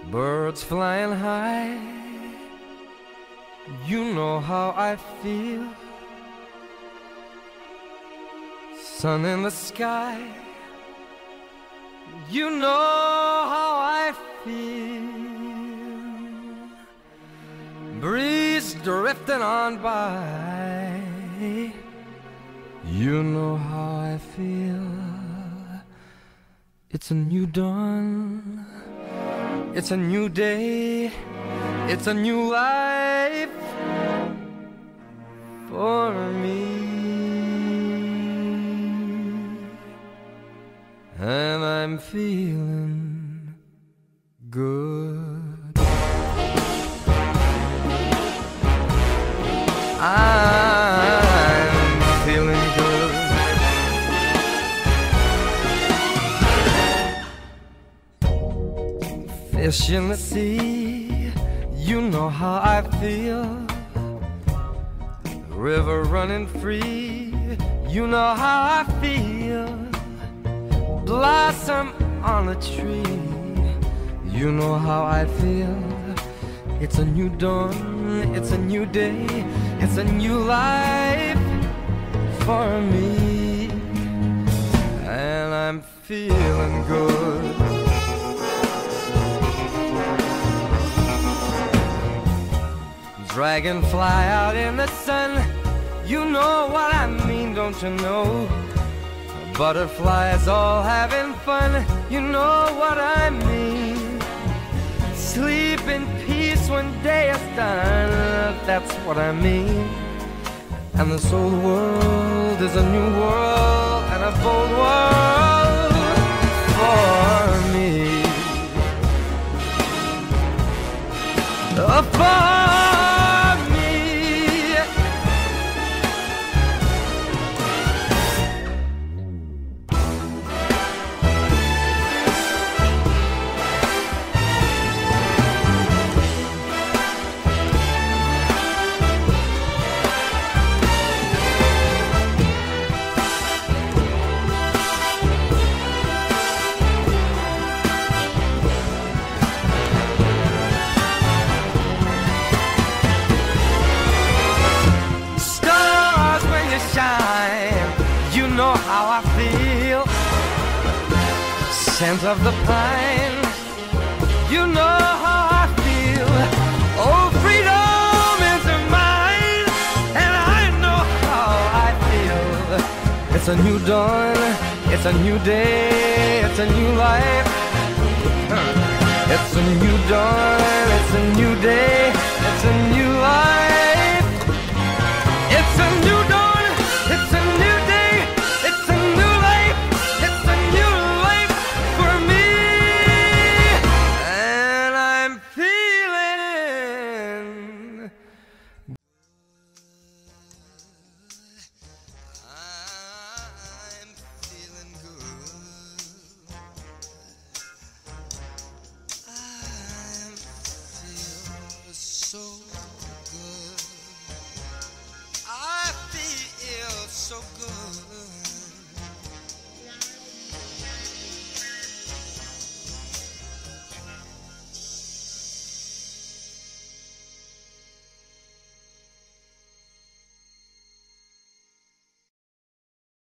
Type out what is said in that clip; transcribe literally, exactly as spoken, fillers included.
birds flying high. You know how I feel. Sun in the sky. You know how I feel. Breeze drifting on by. You know how I feel. It's a new dawn. It's a new day. It's a new life for me. And I'm feeling good. I'm feeling good. Fish in the sea, you know how I feel. River running free, you know how I feel. Blossom on a tree, you know how I feel. It's a new dawn, it's a new day, it's a new life for me. And I'm feeling good. Dragonfly out in the sun, you know what I mean, don't you know? Butterflies all having fun, you know what I mean. Sleep in peace when day is done, that's what I mean. And this old world is a new world and a bold world for me. Oh, for scent of the pine, you know how I feel. Oh, freedom is mine, and I know how I feel. It's a new dawn, it's a new day, it's a new life. It's a new dawn.